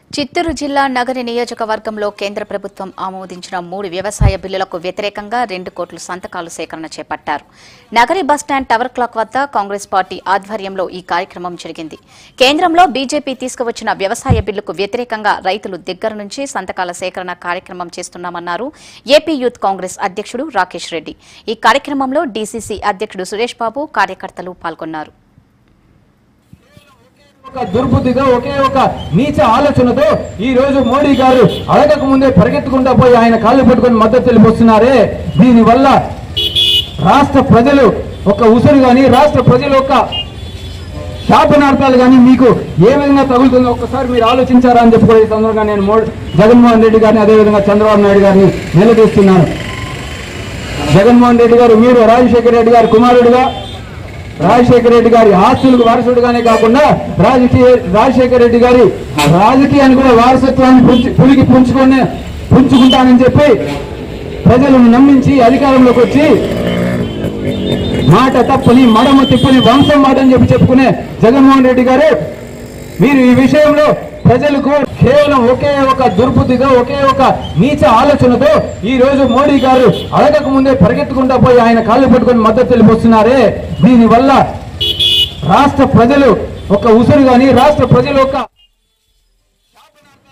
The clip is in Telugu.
చిత్తూరు జిల్లా నగరి నియోజకవర్గంలో కేంద్ర ప్రభుత్వం ఆమోదించిన 3 వ్యవసాయ బిల్లులకు వ్యతిరేకంగా 2 కోట్ల సంతకాలు సేకరణ చేపట్టారు. నగరి బస్టాండ్ టవర్ క్లాక్ వద్ద కాంగ్రెస్ పార్టీ ఆధ్వర్యంలో ఈ కార్యక్రమం జరిగింది. కేంద్రంలో బీజేపీ తీసుకువచ్చిన వ్యవసాయ బిల్లుకు వ్యతిరేకంగా రైతులు దగ్గర నుంచి సంతకాల సేకరణ కార్యక్రమం చేస్తున్నామన్నారు ఏపీ యూత్ కాంగ్రెస్ అధ్యక్షుడు రాకేష్ రెడ్డి. ఈ కార్యక్రమంలో డీసీసీ అధ్యక్షుడు సురేష్ బాబు, కార్యకర్తలు పాల్గొన్నారు. దుర్బుద్ధిగా ఒకే ఒక నీచ ఆలోచనతో ఈ రోజు మోడీ గారు అడగక ముందే పరిగెత్తుకుంటా పోయి ఆయన కాళ్ళు పట్టుకొని మద్దతు తెలిపొస్తున్నారు. దీనివల్ల రాష్ట్ర ప్రజలు ఒక ఉసురు కానీ, రాష్ట్ర ప్రజల యొక్క శాపనార్థాలు కానీ మీకు ఏ విధంగా తగులుతుందో ఒక్కసారి మీరు ఆలోచించారా అని చెప్పి ఈ సందర్భంగా నేను జగన్మోహన్ రెడ్డి గారిని, అదేవిధంగా చంద్రబాబు నాయుడు గారిని నిలదీస్తున్నాను. జగన్మోహన్ రెడ్డి గారు, మీరు రాజశేఖర రెడ్డి గారి కుమారుడుగా, రాజశేఖర రెడ్డి గారి ఆస్తులకు వారసుడుగానే కాకుండా రాజశేఖర రెడ్డి గారి రాజకీయాన్ని కూడా వారసత్వాన్ని పుంజుకుంటానని చెప్పి ప్రజలను నమ్మించి అధికారంలోకి వచ్చి మాట తప్పని, మడమ తిప్పని, వంశం మాట అని చెప్పుకునే జగన్మోహన్ రెడ్డి గారు, మీరు ఈ విషయంలో ప్రజలకు కేవలం ఒకే ఒక దుర్బుద్ధిగా ఒకే ఒక నీచ ఆలోచనతో ఈ రోజు మోడీ గారు అడగక ముందే పరిగెత్తుకుంటా పోయి ఆయన కాళ్ళు పట్టుకొని మద్దతు తెలిపొస్తున్నారు. దీనివల్ల రాష్ట్ర ప్రజలు ఒక ఉసురు కానీ, రాష్ట్ర ప్రజల యొక్క